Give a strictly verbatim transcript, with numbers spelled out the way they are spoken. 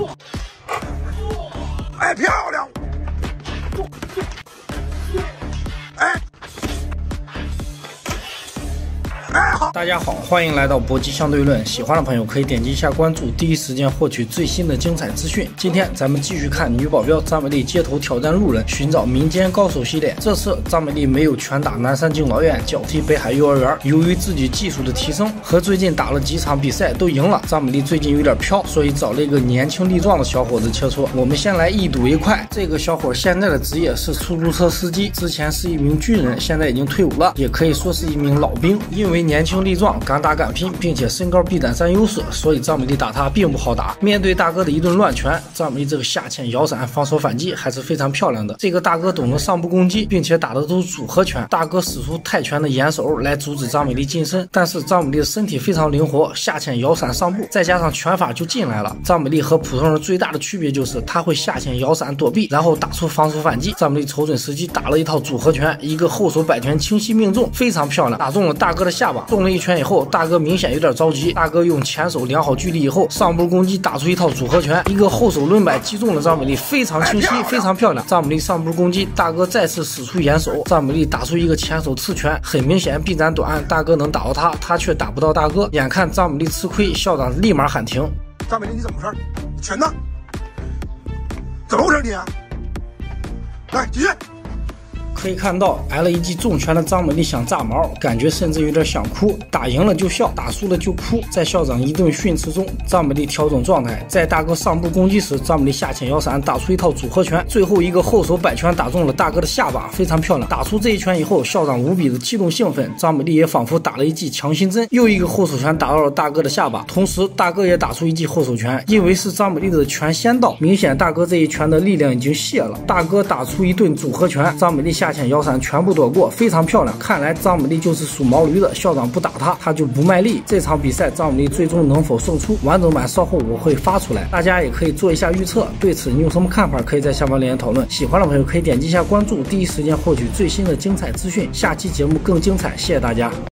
哎，漂亮！哎。 大家好，欢迎来到搏击相对论。喜欢的朋友可以点击一下关注，第一时间获取最新的精彩资讯。今天咱们继续看女保镖张美丽街头挑战路人，寻找民间高手系列。这次张美丽没有拳打南山敬老院，脚踢北海幼儿园。由于自己技术的提升和最近打了几场比赛都赢了，张美丽最近有点飘，所以找了一个年轻力壮的小伙子切磋。我们先来一睹为快。这个小伙现在的职业是出租车司机，之前是一名军人，现在已经退伍了，也可以说是一名老兵。因为年轻力壮，敢打敢拼，并且身高臂展占优势，所以张美丽打他并不好打。面对大哥的一顿乱拳，张美丽这个下潜摇闪防守反击还是非常漂亮的。这个大哥懂得上步攻击，并且打的都是组合拳。大哥使出泰拳的掩手来阻止张美丽近身，但是张美丽的身体非常灵活，下潜摇闪上步，再加上拳法就进来了。张美丽和普通人最大的区别就是她会下潜摇闪躲避，然后打出防守反击。张美丽瞅准时机打了一套组合拳，一个后手摆拳清晰命中，非常漂亮，打中了大哥的下巴。中了一拳以后，大哥明显有点着急。大哥用前手量好距离以后，上步攻击打出一套组合拳，一个后手抡摆击中了张美丽，非常清晰，非常漂亮。张美丽上步攻击，大哥再次使出掩手，张美丽打出一个前手刺拳，很明显臂展短，大哥能打到他，他却打不到大哥。眼看张美丽吃亏，校长立马喊停。 张美丽，你怎么回事？你拳呢？怎么回事你啊？来，继续。 可以看到挨了一记重拳的张美丽想炸毛，感觉甚至有点想哭。打赢了就笑，打输了就哭。在校长一顿训斥中，张美丽调整状态，在大哥上步攻击时，张美丽下潜摇闪打出一套组合拳，最后一个后手摆拳打中了大哥的下巴，非常漂亮。打出这一拳以后，校长无比的激动兴奋，张美丽也仿佛打了一记强心针，又一个后手拳打到了大哥的下巴，同时大哥也打出一记后手拳。因为是张美丽的拳先到，明显大哥这一拳的力量已经泄了。大哥打出一顿组合拳，张美丽下潜摇闪全部躲过，非常漂亮。看来张美丽就是属毛驴的，校长不打她，她就不卖力。这场比赛张美丽最终能否胜出，完整版稍后我会发出来，大家也可以做一下预测。对此你有什么看法，可以在下方留言讨论。喜欢的朋友可以点击一下关注，第一时间获取最新的精彩资讯。下期节目更精彩，谢谢大家。